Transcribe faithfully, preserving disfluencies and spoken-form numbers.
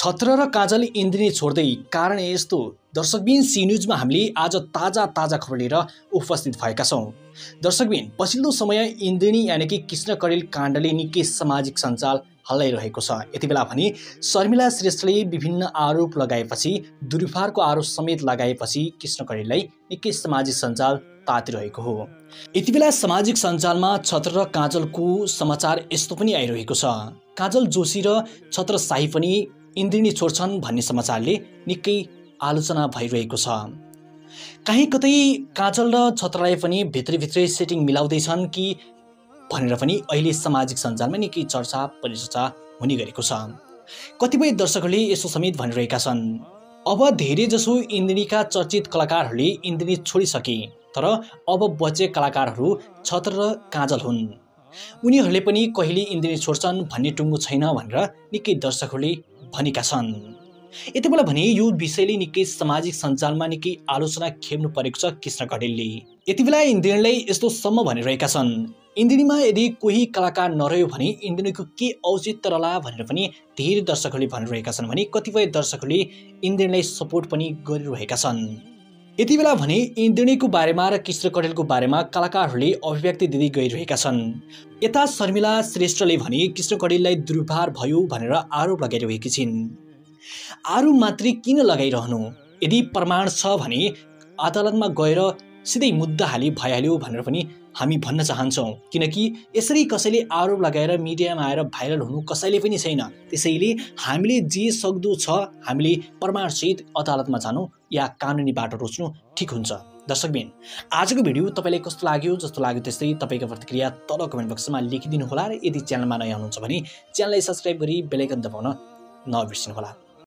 छत्र र काजल इन्द्रिणी छोड्दै कारण यस्तो। दर्शकबिन सी न्यूजमा हामीले आज ताजा ताजा खबर लिएर उपस्थित भएका छौं। दर्शकबिन पछिल्लो समय इन्द्रिणी यानि कि कृष्ण कडेल काण्डले निकै सामाजिक सञ्जाल हल्लाइरहेको छ। यति बेला भने शर्मिला श्रेष्ठले विभिन्न आरोप लगाएपछि, दुर्व्यवहारको आरोप समेत लगाएपछि कृष्ण कडेललाई निकै सामाजिक सञ्जाल तातिरहेको हो। यति बेला सामाजिक सञ्जालमा छत्र र काजलको समाचार यस्तो पनि आइरहेको छ। काजल जोशी र छत्र शाही पनि इन्द्रिणी छोड्छन् भन्ने समाचारले निकै आलोचना भइरहेको छ। कहीँ कतै काजल र छत्रलाई पनि भित्री भित्रै सेटिङ मिलाउँदैछन् कि भनेर पनि अहिले सामाजिक सञ्जालमा निकै चर्चा परिचर्चा हुने गरेको छ। कतिपय दर्शकहरूले यसो समेत भनिरहेका छन्, अब धेरै जसो इन्द्रिणीका चर्चित कलाकारहरूले इन्द्रिणी छोडिसके, तर अब बचे कलाकारहरू छत्र र काजल हुन्। उनीहरूले पनि कहिले इन्द्रिणी छोड्छन् भन्ने टुङ्गो छैन भनेर निकै दर्शकहरूले भनेका छन्। यति बेला भने यो विषयले निकै सामाजिक सञ्जालमा निकै आलोचना खेप्नु परेको छ कृष्ण कडेलले। यति बेला इन्द्रिणीलाई यस्तो सम्म भनिरहेका छन्, इन्द्रिणीमा यदि कोही कलाकार नरह्यो भने इन्द्रिणीको के औचित्य रहला भनेर पनि धेरै दर्शकहरूले भनिरहेका छन् भने कतिपय दर्शकहरूले इन्द्रिणीलाई सपोर्ट पनि गरिरहेका छन्। यति बेला भने इन्द्रिणीको बारेमा र कृष्ण कडेलको बारेमा कलाकारहरूले अभिव्यक्ति दिँदै गइरहेका छन्। यता शर्मिला श्रेष्ठले भने कृष्ण कडेललाई दुर्व्यवहार भयो भनेर आरोप लगाइरहेकी छिन्। आरोप मात्रै किन लगाइरहनु, यदि प्रमाण छ भने अदालतमा गएर सिधै मुद्दा हाली भइहाल्यो भनेर पनि हामी भन्न चाहन्छौँ। किनकि यसरी कसैले आरोप लगाएर मिडियामा आएर भाइरल हुनु कसैले पनि छैन। त्यसैले हामीले जे सक्दो छ हामीले प्रमाणसहित अदालतमा जानु या कानुनी बाटो रोज्नु ठिक हुन्छ। दर्शकबिन आजको भिडियो तपाईँलाई कस्तो लाग्यो, जस्तो लाग्यो त्यस्तै तपाईँको प्रतिक्रिया तल कमेन्ट बक्समा लेखिदिनु होला र यदि च्यानलमा नयाँ हुनुहुन्छ भने च्यानललाई सब्सक्राइब गरी बेल आइकन दबाउन नबिर्सिनु होला।